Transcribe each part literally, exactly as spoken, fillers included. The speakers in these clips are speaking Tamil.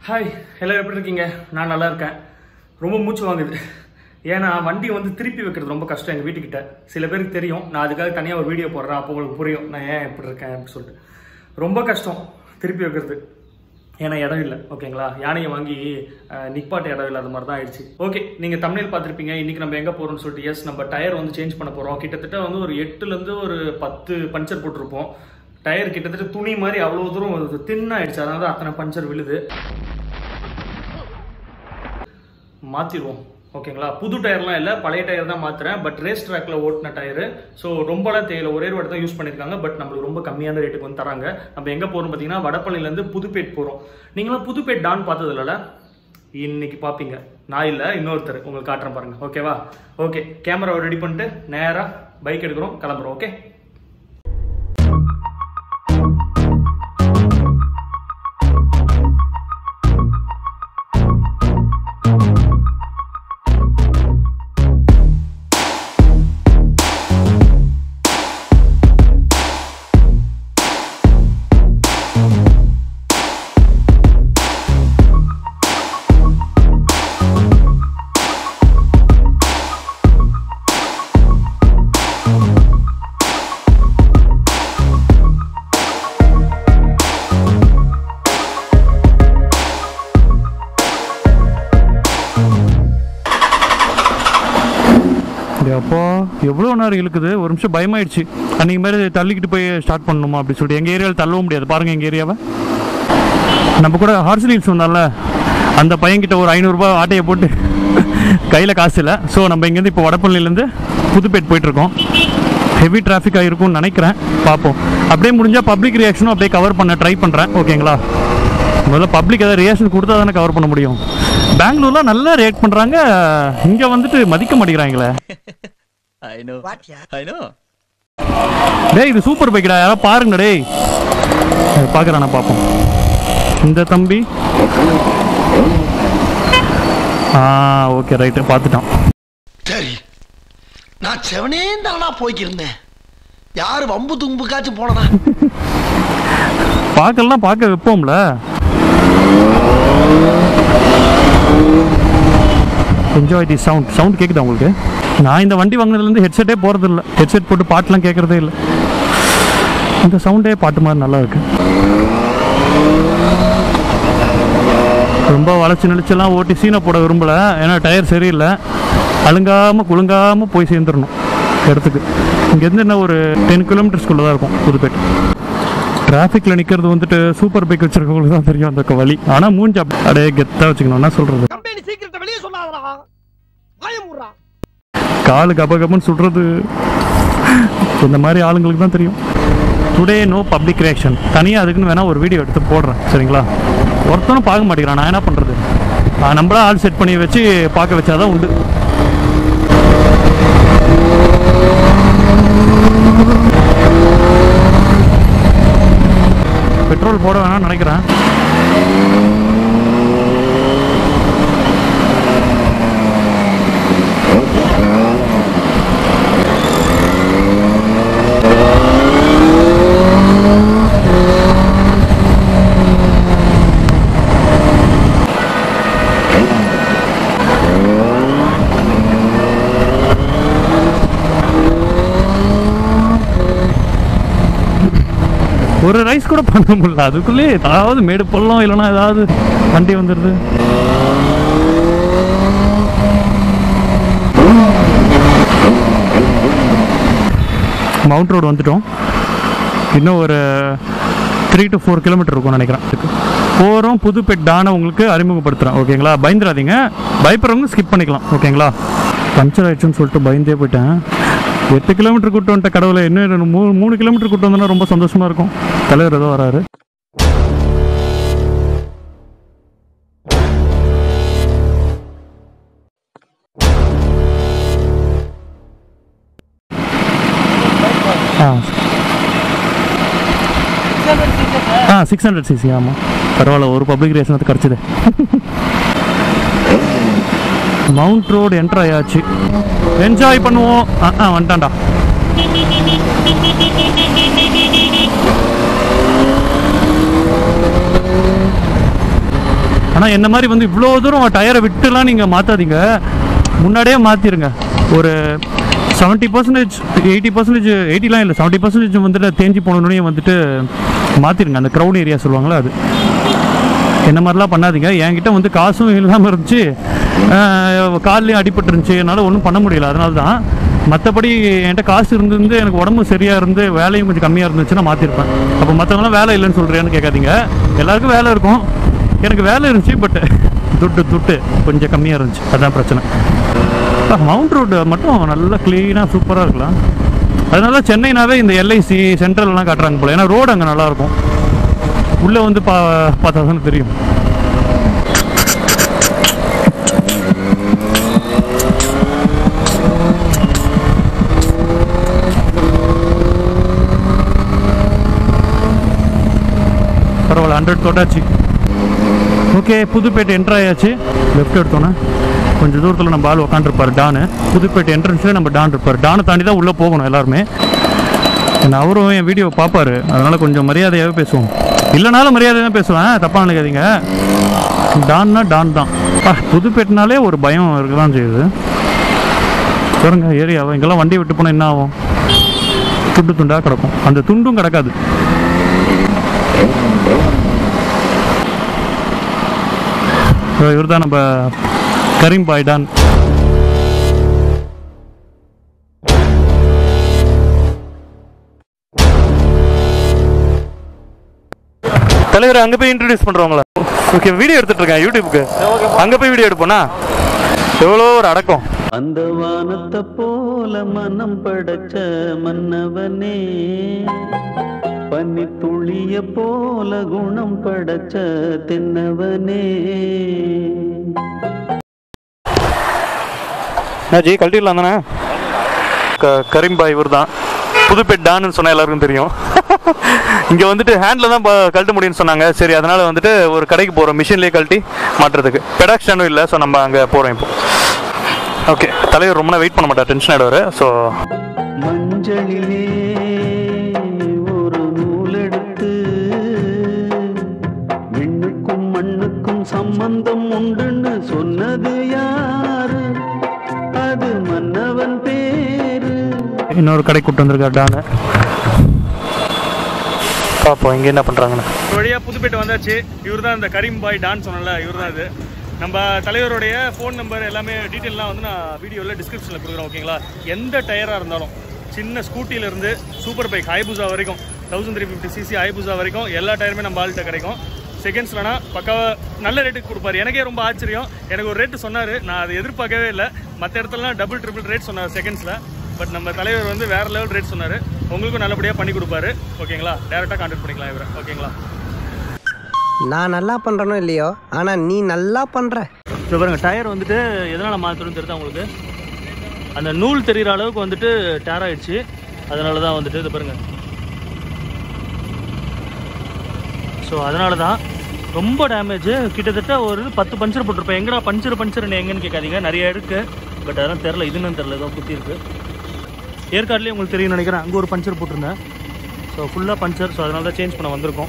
ஹாய் எல்லாரும் எப்படி இருக்கீங்க? நான் நல்லா இருக்கேன். ரொம்ப மூச்சு வாங்குது. ஏன்னா வண்டி வந்து திருப்பி வைக்கிறது ரொம்ப கஷ்டம் எங்கள் வீட்டுக்கிட்ட. சில பேருக்கு தெரியும், நான் அதுக்காக தனியாக ஒரு வீடியோ போடுறேன், அப்போ உங்களுக்கு புரியும் நான் ஏன் எப்படி இருக்கேன் அப்படின்னு சொல்லிட்டு. ரொம்ப கஷ்டம் திருப்பி வைக்கிறது, ஏன்னா இடம் இல்லை. ஓகேங்களா, யானையை வாங்கி நிப்பாட்ட இடம் இல்லை, அது மாதிரி தான் ஆயிடுச்சு. ஓகே, நீங்கள் தமிழில் பார்த்துருப்பீங்க. இன்றைக்கி நம்ம எங்கே போகிறோம்னு சொல்லிட்டு. எஸ், நம்ம டயர் வந்து சேஞ்ச் பண்ண போகிறோம். கிட்டத்தட்ட வந்து ஒரு எட்டுலேருந்து ஒரு பத்து பஞ்சர் போட்டிருப்போம். டயர் கிட்டத்தட்ட துணி மாதிரி அவ்வளோ தூரம் தின்னாயிடுச்சு, அதனால தான் அத்தனை பஞ்சர் விழுது. மாற்றிடுவோம். ஓகேங்களா, புது டயர்லாம் இல்லை, பழைய டயர் தான் மாற்றுறேன். பட் ரேஸ் ட்ராக்ல ஓட்டின டயரு, ஸோ ரொம்பலாம் தேவையில்லை, ஒரே ஒரு வாட்டி தான் யூஸ் பண்ணியிருக்காங்க. பட் நம்மளுக்கு ரொம்ப கம்மியான ரேட்டுக்கு வந்து தராங்க. நம்ம எங்கே போகிறோம் பார்த்தீங்கன்னா, வடபழனிலேருந்து புதுப்பேட் போகிறோம். நீங்களாம் புதுப்பேட் டான் பார்த்தது இல்லைல்ல? இன்னைக்கு பார்ப்பீங்க. நான் இல்லை, இன்னொருத்தர் உங்களுக்கு காட்டுறேன் பாருங்க. ஓகேவா? ஓகே, கேமராவை ரெடி பண்ணிட்டு நேராக பைக் எடுக்கிறோம், கிளம்புறோம். ஓகே, அப்போ எவ்வளோ நேரம் இழுக்குது, ஒரு நிமிஷம் பயமாயிடுச்சு. அன்றைக்கி மாதிரி தள்ளிக்கிட்டு போய் ஸ்டார்ட் பண்ணணுமா அப்படி சொல்லிட்டு. எங்கள் ஏரியாவில் தள்ளவும் முடியாது. பாருங்கள் எங்கள் ஏரியாவை. நம்ம கூட ஹார்ஸ் ரீல்ஸ் வந்தால அந்த பையன்கிட்ட ஒரு ஐநூறுரூபா ஆட்டையை போட்டு கையில் காசு இல்லை. ஸோ நம்ம இங்கேருந்து இப்போ வடபழனிலேருந்து புதுப்பேட் போயிட்டுருக்கோம். ஹெவி டிராஃபிக்காக இருக்கும்னு நினைக்கிறேன், பார்ப்போம். அப்படியே முடிஞ்சால் பப்ளிக் ரியாக்ஷனும் அப்படியே கவர் பண்ண ட்ரை பண்ணுறேன். ஓகேங்களா, முதல்ல பப்ளிக் ஏதாவது ரியாக்ஷன் கொடுத்தா தானே கவர் பண்ண முடியும். பெங்களூர்லாம் நல்லா ரியாக்ட் பண்ணுறாங்க, இங்கே வந்துட்டு மதிக்க மாட்டேங்கிறாங்களே. டேய், இது சூப்பர் பைக்கடா, யாராவது பாருங்க. டேய், பார்க்குறானா பார்ப்போம். இந்த தம்பி ஆ ஓகே ரைட்டு, பார்த்துட்டான். சரி, நான் செவனே தானா போய்க்கிருந்தேன். யாரு வம்பு தும்புக்காச்சும் போனதா? பார்க்கலாம், பார்க்க வைப்போம்ல. Enjoy the sound. சவுண்ட் கேட்குதா உங்களுக்கு? நான் இந்த வண்டி வாங்கினதுலேருந்து ஹெட்செட்டே போகிறது இல்லை. ஹெட்செட் போட்டு பாட்டெலாம் கேட்குறதே இல்லை. இந்த சவுண்டே பாட்டு மாதிரி நல்லா இருக்கு. ரொம்ப வளைச்சி நெளிச்செல்லாம் ஓட்டி சீனை போட விரும்பலை, ஏன்னா டயர் சரியில்லை. அழுங்காமல் குலுங்காமல் போய் சேர்ந்துடணும் இடத்துக்கு. இங்கேருந்து என்ன ஒரு டென் கிலோமீட்டர்ஸ்குள்ளே தான் இருக்கும் புதுப்பேட். டிராஃபிக்கில் நிற்கிறது வந்துட்டு சூப்பர் பைக் வச்சுருக்கவங்களுக்கு தான் தெரியும் அந்த வழி. ஆனால் மூஞ்சி அப்படியே கெத்தாக வச்சுக்கணும். என்ன சொல்கிறது, காலு கபகபன்னு சுடுறது இந்த மாதிரி ஆளுங்களுக்கு தான் தெரியும். Today no public reaction. தனியாக அதுக்குன்னு வேணால் ஒரு வீடியோ எடுத்து போடுறேன், சரிங்களா? ஒருத்தனும் பார்க்க மாட்டேங்கிறான், நான் என்ன பண்ணுறது? நம்மளா ஆள் செட் பண்ணி வச்சு பார்க்க வச்சாதான் உண்டு. பெட்ரோல் போட வேணாம்னு நினைக்கிறேன். ஒரு ரைஸ் கூட பண்ண முடியல, அதுக்குள்ளே ஏதாவது மேடு பள்ளம் இல்லைன்னா ஏதாவது வண்டி வந்துடுது. மவுண்ட் ரோடு வந்துட்டோம். இன்னும் ஒரு த்ரீ டு ஃபோர் கிலோமீட்டர் இருக்கும்னு நினைக்கிறேன். போகிறோம். புதுப்பேட் டானை உங்களுக்கு அறிமுகப்படுத்துகிறேன். ஓகேங்களா, பயந்துடாதீங்க. பயப்படுறவங்க ஸ்கிப் பண்ணிக்கலாம். ஓகேங்களா, பஞ்சர் ஆயிடுச்சுன்னு சொல்லிட்டு பயந்தே போயிட்டேன். எட்டு கிலோமீட்டர் கூட்டு வந்துட்ட கடவுளை, இன்னும் மூணு மூணு கிலோமீட்டர் கூட்டு வந்தோன்னா ரொம்ப சந்தோஷமாக இருக்கும். தலைவர் ஏதோ வராரு. ஆ ஆ சிக்ஸ் ஹண்ட்ரட் சிசி. ஆமாம், பரவாயில்ல, ஒரு பப்ளிக் ரேஷன் கிடச்சிது. மவுண்ட் ரோடு என்டர் ஆயாச்சு. என்ஜாய் பண்ணுவோம். ஆ வந்துட்டான்டா. ஆனால் என்ன மாதிரி வந்து இவ்வளோ தூரம் டயரை விட்டுலாம் நீங்கள் மாற்றாதீங்க, முன்னாடியே மாற்றிடுங்க. ஒரு செவன்ட்டி பர்சன்டேஜ் எயிட்டி பர்சன்டேஜ் எயிட்டிலாம் இல்லை செவன்ட்டி பர்சன்டேஜ் வந்துட்டு தேஞ்சி போனோடனே வந்துட்டு மாற்றிடுங்க. அந்த க்ரௌன் ஏரியா சொல்லுவாங்களா, அது என்ன மாதிரிலாம் பண்ணாதீங்க. என்கிட்ட வந்து காசும் இல்லாமல் இருந்துச்சு, கால்லையும் அடிபட்டு இருந்துச்சு, என்னால் ஒன்றும் பண்ண முடியல. அதனால தான். மற்றபடி என்கிட்ட காசு இருந்து எனக்கு உடம்பு சரியாக இருந்து வேலையும் கொஞ்சம் கம்மியாக இருந்துச்சுன்னா மாற்றிருப்பேன். அப்போ மற்றவங்களாம் வேலை இல்லைன்னு சொல்கிறேன்னு கேட்காதீங்க. எல்லாருக்கும் வேலை இருக்கும், எனக்கு வேலை இருந்துச்சு, பட் துட்டு துட்டு கொஞ்சம் கம்மியாக இருந்துச்சு, அதுதான் பிரச்சனை. மவுண்ட் ரோடு மட்டும் நல்லா க்ளீனாக சூப்பராக இருக்கலாம். அதனால சென்னைனாவே இந்த எல்ஐசி சென்ட்ரல்லாம் காட்டுறாங்க போல, ஏன்னா ரோடு அங்கே நல்லாயிருக்கும். உள்ளே வந்து பா பார்த்தா தானே தெரியும். பரவாயில்ல, ஹண்ட்ரட் தொட்டாச்சு. ஓகே, புதுப்பேட்டை என்ட்ரு ஆயாச்சு. லெஃப்ட் எடுத்தோன்னே கொஞ்சம் தூரத்தில் நம்ம ஆள் உட்காந்துருப்பார் டானு. புதுப்பேட்டை என்ட்ரன்ஸில் நம்ம டான் இருப்பார். டானை தாண்டி தான் உள்ளே போகணும் எல்லாருமே. ஏன்னா அவரும் என் வீடியோ பார்ப்பார், அதனால் கொஞ்சம் மரியாதையாகவே பேசுவோம். இல்லைனாலும் மரியாதையாக தான் பேசுவேன், தப்பாக நினைக்காதீங்க. டான்னா டான் தான். ஆ, புதுப்பேட்டினாலே ஒரு பயம் இருக்க தான் செய்யுது. பாருங்க ஏரியாவை, இங்கெல்லாம் வண்டி விட்டு போனால் என்ன ஆகும்? துண்டு துண்டாக கிடக்கும். அந்த துண்டும் கிடக்காது. இவர் தான் நம்ம கரீம் பாய் டான். தலைவர் அங்கே போய் இன்ட்ரடியூஸ் பண்ணுறவங்களா? ஓகே, வீடியோ எடுத்துட்டு இருக்கேன் யூடியூப்க்கு. அங்கே போய் வீடியோ எடுப்போனா எவ்வளோ ஒரு அடக்கம். அந்த வானத்தை போல மனம் படைச்ச மன்னவனே, பனி துளிய போல குணம் படைச்ச தென்னவனே. ஜி கழட்டிடலாம் தானே? க கரீம் பாய் இவர் தான். புதுப்பேட் டான்னு சொன்னால் எல்லாருக்கும் தெரியும். இங்கே வந்துட்டு ஹேண்டில் தான் கழட்ட முடியும்னு சொன்னாங்க. சரி, அதனால் வந்துட்டு ஒரு கடைக்கு போகிறோம், மிஷின்லேயே கழட்டி மாட்டுறதுக்கு. பெடாக் ஸ்டாண்டும் இல்லை, ஸோ நம்ம அங்கே போகிறோம் இப்போ. ஓகே, தலைவர் ரொம்ப வெயிட் பண்ண மாட்டார், டென்ஷன் ஆகிடுவார். ஸோ மஞ்சளிலே ஒரு நூலெடுத்து விண்ணுக்கும் மண்ணுக்கும் சம்பந்தம் உண்டுன்னு சொன்னது யாரு? அது மன்னவன் பேரு. இன்னொரு கடை கூப்பிட்டு வந்திருக்காரு டானு. பார்ப்போம் இங்கே என்ன பண்ணுறாங்கன்னு. வழியாக புதுப்பேட்டை வந்தாச்சு. இவர் தான் இந்த கரீம் பாய் டான் சொன்னல, இவர் தான் இது. நம்ம தலைவருடைய ஃபோன் நம்பர் எல்லாமே டீட்டெயிலாம் வந்து நான் வீடியோவில் டிஸ்கிரிப்ஷனில் கொடுக்குறேன். ஓகேங்களா? எந்த டயராக இருந்தாலும், சின்ன ஸ்கூட்டியிலேருந்து சூப்பர் பைக் ஹைபூசா வரைக்கும், thousand three fifty cc Hayabusa வரைக்கும் எல்லா டயருமே நம்ம ஆள்கிட்ட கிடைக்கும். செகண்ட்ஸ்லனா பக்காவாக நல்ல ரேட்டுக்கு கொடுப்பாரு. எனக்கே ரொம்ப ஆச்சரியம். எனக்கு ஒரு ரேட்டு சொன்னார், நான் அதை எதிர்பார்க்கவே இல்லை. மற்ற இடத்துலலாம் டபுள் ட்ரிபிள் ரேட் சொன்னார் செகண்ட்ஸில். பட் நம்ம தலைவர் வந்து வேறு லெவல் ரேட் சொன்னார். உங்களுக்கும் நல்லபடியாக பண்ணி கொடுப்பாரு. ஓகேங்களா? டேரெக்டாக கான்டாக்ட் பண்ணிக்கலாம் இவரை. ஓகேங்களா? நான் நல்லா பண்ணுறனோ இல்லையோ, ஆனால் நீ நல்லா பண்ணுற. இப்போ பாருங்க, டயர் வந்துட்டு எதனால் மாற்றணும்னு தெரியுதா உங்களுக்கு? அந்த நூல் தெரிகிற அளவுக்கு வந்துட்டு டயர் ஆகிடுச்சு. அதனால தான் வந்துட்டு இது பாருங்கள். ஸோ அதனால தான் ரொம்ப டேமேஜ். கிட்டத்தட்ட ஒரு பத்து பஞ்சர் போட்டிருப்பேன். எங்கடா பஞ்சர் பஞ்சர் எங்கன்னு கேட்காதீங்க, நிறைய இருக்குது. பட் அதெல்லாம் தெரில, இதுன்னு தெரில, ஏதோ குத்தி இருக்குது. ஏற்காடுலேயே உங்களுக்கு தெரியும்னு நினைக்கிறேன், அங்கே ஒரு பஞ்சர் போட்டிருந்தேன். ஸோ ஃபுல்லாக பஞ்சர். ஸோ அதனால தான் சேஞ்ச் பண்ண வந்திருக்கோம்.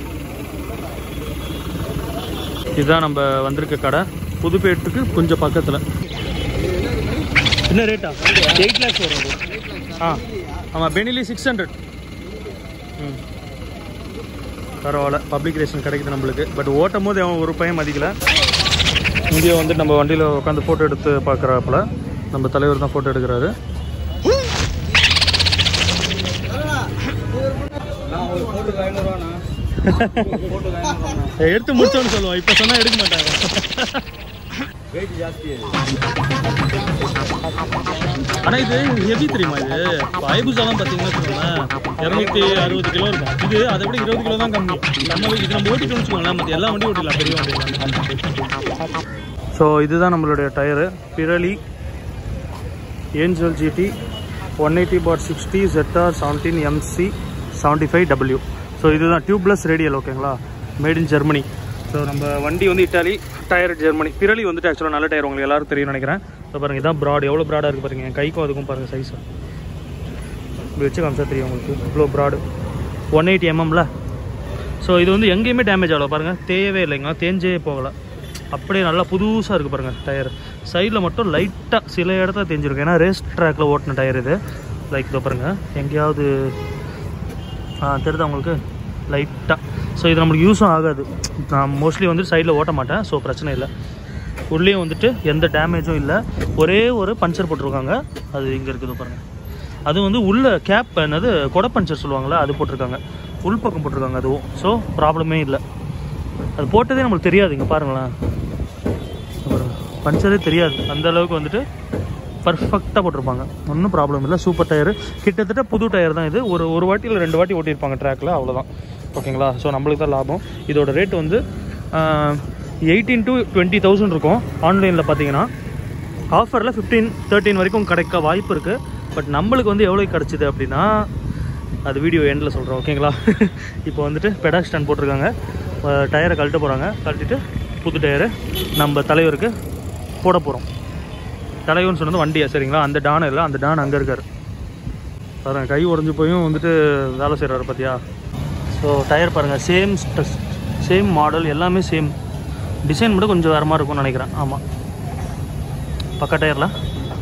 இதுதான் நம்ம வந்திருக்க கடை, புதுப்பேட்டுக்கு கொஞ்சம் பக்கத்தில். என்ன ரேட்டா? எயிட் லேக்ஸ் வரும். ஆ ஆமாம், பெனிலி சிக்ஸ் ஹண்ட்ரட். ம், பரவாயில்ல, பப்ளிக் ரேஷன் கிடைக்குது நம்மளுக்கு. பட் ஓட்டும் போது அவன் ஒரு பையன் மதிக்கலை. இங்கே வந்து நம்ம வண்டியில் உட்காந்து ஃபோட்டோ எடுத்து பார்க்குறாப்புல நம்ம தலைவர் தான் ஃபோட்டோ எடுக்கிறாரு. எடுத்து முடிச்சோன்னு சொல்லுவோம், இப்போ சொன்னால் எடுக்க மாட்டாங்க. ஆனால் இது ஹெவி தெரியுமா? இது ஹைபூசாலாம் பார்த்தீங்கன்னா வச்சுக்கோங்களேன், இரநூத்தி அறுபது கிலோ இருக்கும். இது அதை விட இருபது கிலோ தான் கம்மி. நம்ம இது நம்ம ஓட்டிட்டோம்னு வச்சுக்கோங்களேன், மற்ற எல்லா வண்டியும் ஓட்டிடலாம், பெரிய வண்டியெல்லாம். ஸோ இதுதான் நம்மளுடைய tyre. Pirelli Angel GT one eighty by sixty Z R seventeen MC seventy five W. So இதுதான் டியூப்லெஸ் ரேடியல். ஓகேங்களா? Made in Germany. ஸோ நம்ம வண்டி வந்து இட்டாலி, டயர் ஜெர்மனி. பிரெல்லி வந்துட்டு ஆக்சுவலாக நல்ல டயர், உங்களுக்கு எல்லாரும் தெரியும் நினைக்கிறேன். ஸோ பாருங்கள், இதான் ப்ராட், எவ்வளோ ப்ராடாக இருக்குது பாருங்கள். என் கைக்கும் அதுக்கும் பாருங்கள் சைஸ். இப்படி வச்சு காமிச்சா தெரியும் உங்களுக்கு, இவ்வளோ ப்ராடு. ஒன் எயிட்டி எம்எம்ல. ஸோ இது வந்து எங்கேயுமே டேமேஜ் ஆகலை பாருங்கள், தேயவே இல்லைங்களா, தேஞ்சே போகலை. அப்படியே நல்லா புதுசாக இருக்குது பாருங்கள் டயர். சைடில் மட்டும் லைட்டாக சில இடத்துல தெரிஞ்சிருக்கும், ஏன்னா ரேஸ் ட்ராக்கில் ஓட்டின டயர் இது. லைக் இதோ பாருங்கள், எங்கேயாவது தெரியுதா உங்களுக்கு லைட்டாக. ஸோ இது நம்மளுக்கு யூஸும் ஆகாது, நான் மோஸ்ட்லி வந்துட்டு சைடில் ஓட்ட மாட்டேன், ஸோ பிரச்சனை இல்லை. உள்ளேயும் வந்துட்டு எந்த டேமேஜும் இல்லை. ஒரே ஒரு பஞ்சர் போட்டிருக்காங்க, அது இங்கே இருக்குது பாருங்கள். அது வந்து உள்ள கேப் என்னது கொடை பஞ்சர் சொல்லுவாங்களே, அது போட்டிருக்காங்க, உள் பக்கம் போட்டிருக்காங்க அதுவும். ஸோ ப்ராப்ளமே இல்லை, அது போட்டதே நம்மளுக்கு தெரியாது. இங்கே பாருங்களேன், பஞ்சரே தெரியாது, அந்த அளவுக்கு வந்துட்டு பர்ஃபெக்டாக போட்டிருப்பாங்க, ஒன்றும் ப்ராப்ளம் இல்லை. சூப்பர் டயரு, கிட்டத்தட்ட புது டயர் தான் இது. ஒரு ஒரு வாட்டி இல்லை ரெண்டு வாட்டி ஓட்டியிருப்பாங்க ட்ராக்கில், அவ்வளோதான். ஓகேங்களா? ஸோ நம்மளுக்கு தான் லாபம். இதோட ரேட் வந்து எயிட்டீன் டு டுவெண்ட்டி தௌசண்ட் இருக்கும். ஆன்லைனில் பார்த்தீங்கன்னா ஆஃபரில் ஃபிஃப்டீன் தேர்ட்டின் வரைக்கும் கிடைக்க வாய்ப்பு இருக்குது. பட் நம்மளுக்கு வந்து எவ்வளோ கிடச்சிது அப்படின்னா அது வீடியோ எண்டில் சொல்கிறோம். ஓகேங்களா? இப்போ வந்துட்டு பெடா ஸ்டாண்ட் போட்டிருக்காங்க, டயரை கழட்ட போகிறாங்க. கழட்டிட்டு புது டயரு நம்ம தலைவருக்கு போட போகிறோம். தலைவர்னு சொன்னது வண்டியா, சரிங்களா? அந்த டான் இல்லை, அந்த டான் அங்கே இருக்கார் பாருங்கள். கை உடஞ்சி போயும் வந்துட்டு வேலை செய்கிறாரு பார்த்தியா? ஸோ டயர் பாருங்கள், சேம் சேம் மாடல், எல்லாமே சேம். டிசைன் மட்டும் கொஞ்சம் வேறு மாதிரி இருக்கும்னு நினைக்கிறேன். ஆமாம், பக்கா டயரில்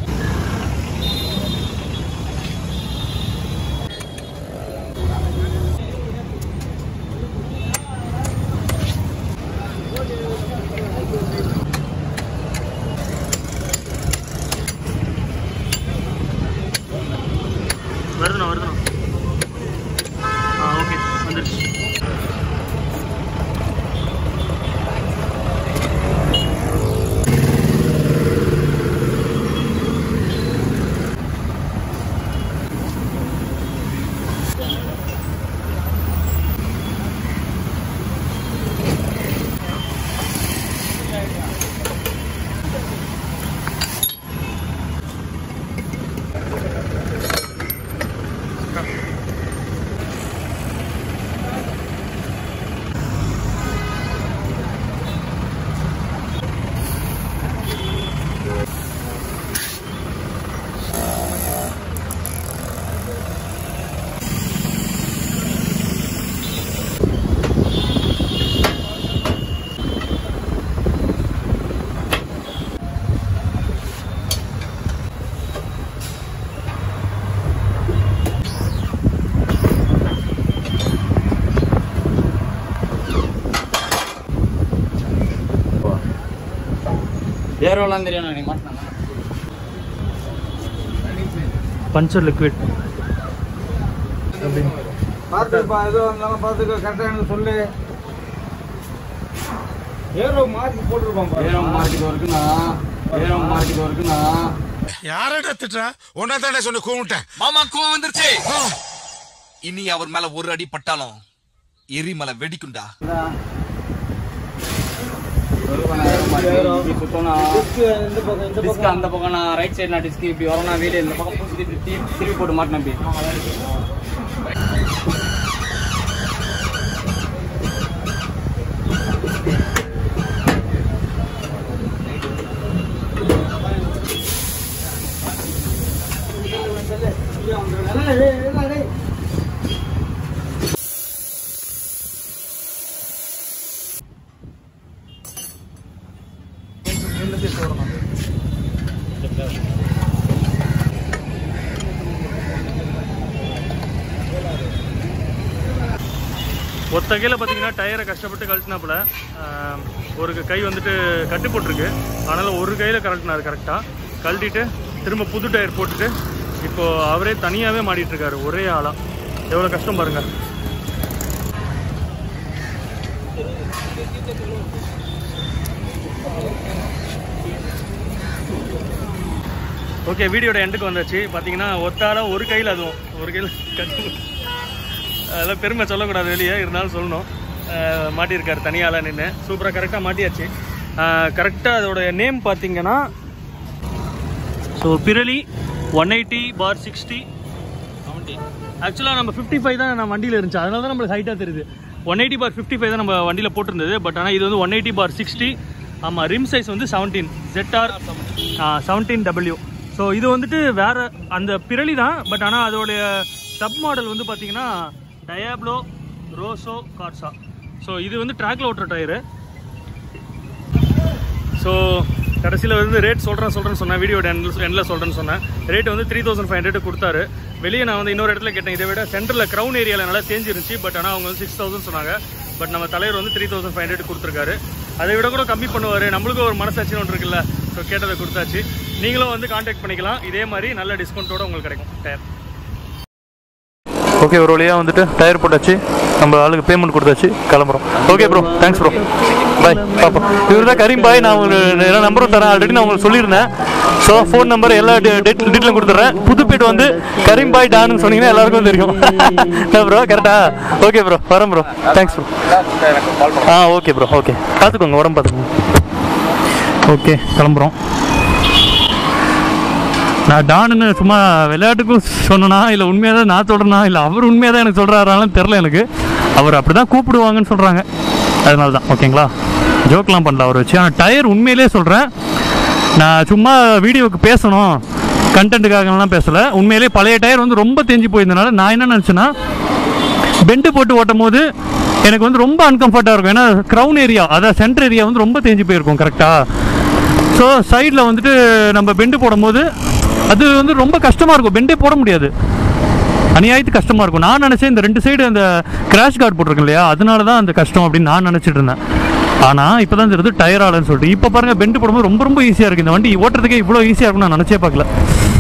வருதுண்ணா வருதுண்ணா. ஆ ஓகே, வந்துடுச்சு. ஏரோலாம் தெரியும் நீ மாட்டினா பஞ்சர் லிக்விட் பார்த்துப்பா, எதுவும் இருந்தாலும் பார்த்துக்க, கரெக்டாக எனக்கு சொல்லு. ஏரோ மார்க்கெட் போட்டுருப்பான், ஏரோ மார்க்கெட் இருக்குண்ணா, ஏரோ மார்க்கெட் இருக்குண்ணா. யாரடா திட்டா? ஒன்னா தானே சொன்ன கூப்பிட்டேன். மாமா கோவம் வந்துருச்சு. இனி அவர் மேல ஒரு அடி பட்டாலும் எரிமலை வெடிக்குண்டா. அந்த பக்கம் நான் ரைட் சைடு நான் டிஸ்க் இப்படி வரோம், நான் வீடு இந்த பக்கம் பூசி திருப்பி போட்டு மாட்டினேன். ஒத்த கையில் பார்த்தீங்கன்னா டயரை கஷ்டப்பட்டு கழட்டினாப்புல, ஒரு கை வந்துட்டு கட்டு போட்டிருக்கு, அதனால் ஒரு கையில் கழட்டினார் கரெக்டாக. கழட்டிட்டு திரும்ப புது டயர் போட்டுட்டு இப்போது அவரே தனியாகவே மாட்டிகிட்ருக்காரு ஒரே ஆளாக. எவ்வளோ கஷ்டம் பாருங்கள். ஓகே, வீடியோட எண்டுக்கு வந்தாச்சு. பார்த்தீங்கன்னா ஒத்தால ஒரு கையில், அதுவும் ஒரு கையில் கட்டு, அதெல்லாம் பெருமை சொல்லக்கூடாது வெளியே, இருந்தாலும் சொல்லணும். மாட்டியிருக்காரு தனியால் நின்று, சூப்பராக கரெக்டாக மாட்டியாச்சு. கரெக்டாக அதோட நேம் பார்த்தீங்கன்னா ஸோ பிரெல்லி ஒன் எயிட்டி பார் சிக்ஸ்டி செவன்ட்டி. ஆக்சுவலாக நம்ம ஃபிஃப்டி ஃபைவ் தான் நம்ம வண்டியில் இருந்துச்சு, அதனால தான் நம்மளுக்கு ஹைட்டாக தெரியுது. One eighty by fifty five தான் நம்ம வண்டியில் போட்டிருந்தது. பட் ஆனால் இது வந்து ஒன் எயிட்டி பார் சிக்ஸ்டி. ஆமாம், ரிம் சைஸ் வந்து seventeen Z R seventeen W. So இது வந்துட்டு வேறு அந்த பிரெல்லி தான், பட் ஆனால் அதோடைய சப் மாடல் வந்து பார்த்தீங்கன்னா டயாப்ளோ ரோசோ கார்சா. ஸோ இது வந்து ட்ராக்ல ஓட்டுற டயரு. கடைசியில் வந்து ரேட் சொல்கிறேன் சொல்கிறேன்னு சொன்னேன், வீடியோ எண்டில் எண்டில் சொல்கிறேன்னு சொன்னேன். ரேட் வந்து த்ரீ தௌசண்ட் ஃபைவ் ஹண்ட்ரட் கொடுத்தாரு. வெளியே நான் வந்து இன்னொரு இடத்துல கேட்டேன், இதை விட சென்டரில் க்ரௌன் ஏரியாவில் நல்லா தேஞ்சிருந்துச்சு. பட் ஆனால் அவங்க வந்து சிக்ஸ் தௌசண்ட் சொன்னாங்க. பட் நம்ம தலைவர் வந்து த்ரீ தௌசண்ட் ஃபைவ் ஹண்ட்ரட் கொடுத்துருக்காரு. அதை விட கூட கம்மி பண்ணுவார், நம்மளுக்கும் ஒரு மனசாட்சின்னு ஒன்று இருக்குல்ல. ஸோ கேட்டதை கொடுத்தாச்சு. நீங்களும் வந்து கான்டாக்ட் பண்ணிக்கலாம், இதே மாதிரி நல்ல டிஸ்கவுண்ட்டோட உங்களுக்கு கிடைக்கும் டயர். ஓகே, ஒரு வழியாக வந்துட்டு டயர் போட்டாச்சு, நம்ம ஆளுக்கு பேமெண்ட் கொடுத்தாச்சு, கிளம்புறோம். Okay bro, thanks bro, bye. பார்ப்போம். இவர் தான் கரீம் பாய். நான் உங்களுக்கு எல்லா நம்பரும் தரேன், ஆல்ரெடி நான் உங்களுக்கு சொல்லியிருந்தேன். ஸோ ஃபோன் நம்பர் எல்லா டேட் டீட்டெயிலும் கொடுத்துட்றேன். புதுப்பேட் வந்து கரீம் பாய் டான்னு சொன்னீங்கன்னா எல்லாருக்கும் தெரியும். ப்ரோ கரெக்டா? ஓகே ப்ரோ, வரேன் ப்ரோ, தேங்க்ஸ் ப்ரோ. ஆ ஓகே ப்ரோ, ஓகே, பார்த்துக்கோங்க, உடம்பு பார்த்துக்கோங்க. ஓகே, கிளம்புறோம். நான் டானுன்னு சும்மா விளையாட்டுக்கும் சொன்னேனா இல்லை உண்மையாக தான் நான் சொல்கிறேன்னா இல்லை அவர் உண்மையாக தான் எனக்கு சொல்கிறாராலும் தெரில. எனக்கு அவர் அப்படி தான் கூப்பிடுவாங்கன்னு சொல்கிறாங்க, அதனால தான். ஓகேங்களா, ஜோக்கெலாம் பண்ணல அவர் வச்சு. ஆனால் டயர் உண்மையிலே சொல்கிறேன், நான் சும்மா வீடியோவுக்கு பேசணும் கண்டென்ட்டுக்காகலாம் பேசலை. உண்மையிலே பழைய டயர் வந்து ரொம்ப தேஞ்சு போயிருந்தனால நான் என்ன நினச்சேன்னா, பெண்டு போட்டு ஓட்டும் போது எனக்கு வந்து ரொம்ப அன்கம்ஃபர்ட்டாக இருக்கும். ஏன்னா க்ரௌன் ஏரியா, அதாவது சென்டர் ஏரியா வந்து ரொம்ப தேஞ்சு போயிருக்கும் கரெக்டாக. ஸோ சைடில் வந்துட்டு நம்ம பெண்டு போடும்போது அது வந்து ரொம்ப கஷ்டமாக இருக்கும், பெண்டே போட முடியாது, அநியாயத்துக்கு கஷ்டமாக இருக்கும். நான் நினச்சேன் இந்த ரெண்டு சைடு அந்த கிராஷ் கார்டு போட்டிருக்கேன் இல்லையா, அதனால தான் அந்த கஷ்டம் அப்படின்னு நான் நினச்சிட்டு இருந்தேன். ஆனால் இப்போ தான் தெரியுது டயர் ஆலன்னு சொல்லிட்டு. இப்போ பாருங்கள், பெண்டு போடும்போது ரொம்ப ரொம்ப ஈஸியாக இருக்குது. இந்த வண்டி ஓட்டுறதுக்கே இவ்வளோ ஈஸியாக இருக்கும்னு நான் நினச்சே பார்க்கல.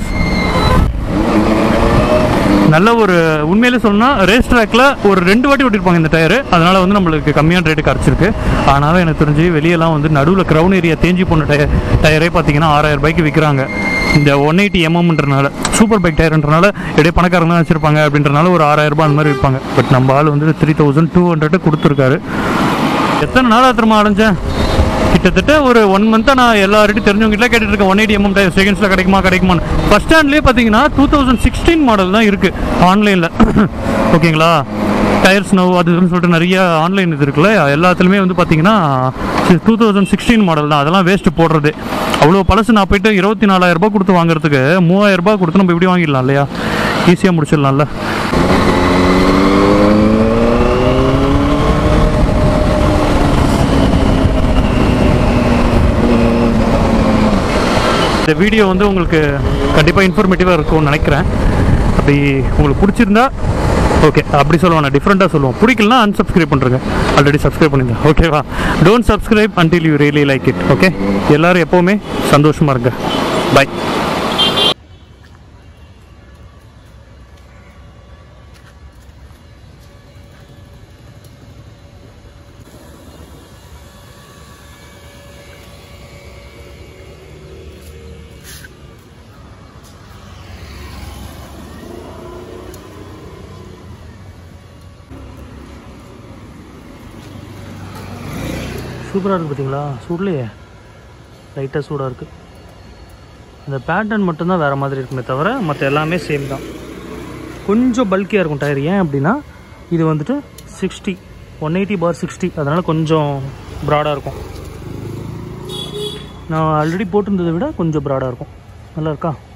நல்ல ஒரு உண்மையிலே சொல்லணும்னா ரேஸ் ட்ராக்கில் ஒரு ரெண்டு வாட்டி ஓட்டிருப்பாங்க இந்த டயரு, அதனால் வந்து நம்மளுக்கு கம்மியான ரேட்டு கிடச்சிருக்கு. ஆனாலும் எனக்கு தெரிஞ்சு வெளியெல்லாம் வந்து நடுவில் க்ரௌன் ஏரியா தேஞ்சி போன டயர் டயரே பார்த்தீங்கன்னா ஆறாயிரம் ரூபாய்க்கு விற்கிறாங்க. இந்த ஒன் எயிட்டி எம்எம்ன்றனால சூப்பர் பைக் டயர்ன்றனால எப்படியே பணக்காரங்க தான் வச்சுருப்பாங்க அப்படின்றனால ஒரு ஆறாயிரம் ரூபாய் அந்த மாதிரி விற்பாங்க. பட் நம்ம ஆள் வந்து த்ரீ தௌசண்ட் டூ ஹண்ட்ரட் கொடுத்துருக்காரு. எத்தனை நாளாக திரும்ப அடைஞ்சேன், கிட்டத்தட்ட ஒரு ஒன் மந்த்தாக நான் எல்லார்கிட்டையும் தெரிஞ்சவங்ககிட்ட கேட்டுட்டு இருக்கேன், ஒன் எயிட்டி எம்எம் டயர் செகண்ட்ஸில் கிடைக்குமா கிடைக்குமான்னு. ஃபஸ்ட் ஸ்டாண்ட்லேயே பார்த்தீங்கன்னா டூ தௌசண்ட் சிக்ஸ்டீன் மாடல் தான் இருக்குது ஆன்லைனில். ஓகேங்களா, டயர்ஸ் நோ அதுன்னு சொல்லிட்டு நிறைய ஆன்லைன் இது இருக்குல்ல, எல்லாத்துலேயுமே வந்து பார்த்தீங்கன்னா டூ தௌசண்ட் சிக்ஸ்டீன் மாடல் தான். அதெல்லாம் வேஸ்ட்டு போடுறது. அவ்வளோ பழசு நான் போய்ட்டு இருபத்தி நாலாயிரம் ரூபாய் கொடுத்து வாங்குறதுக்கு மூவாயிரம் ரூபாய் கொடுத்து நம்ம இப்படி வாங்கிடலாம் இல்லையா, ஈஸியாக முடிச்சிடலாம்ல. இந்த வீடியோ வந்து உங்களுக்கு கண்டிப்பாக இன்ஃபர்மேட்டிவாக இருக்கும்னு நினைக்கிறேன். அப்படி உங்களுக்கு பிடிச்சிருந்தா ஓகே, அப்படி சொல்லுவோம், நான் டிஃப்ரெண்ட்டாக சொல்லுவோம். பிடிக்கலனா அன்சப்ஸ்கிரைப் பண்ணுறேங்க, ஆல்ரெடி சப்ஸ்கிரைப் பண்ணியிருந்தேன். ஓகேவா, don't subscribe until you really like it. Okay, எல்லோரும் எப்போவுமே சந்தோஷமாக இருங்க. பாய். சூப்பராக இருக்குது பார்த்தீங்களா, சூட்லையே லைட்டாக சூடாக இருக்குது. இந்த பேட்டர்ன் மட்டும்தான் வேறு மாதிரி இருக்குமே தவிர மற்ற எல்லாமே சேம் தான். கொஞ்சம் பல்கியாக இருக்கும் டயர். ஏன் அப்படின்னா இது வந்துட்டு சிக்ஸ்டி ஒன் எயிட்டி பார் சிக்ஸ்டி, அதனால் கொஞ்சம் ப்ராடாக இருக்கும். நான் ஆல்ரெடி போட்டிருந்ததை விட கொஞ்சம் ப்ராடாக இருக்கும். நல்லா இருக்கா?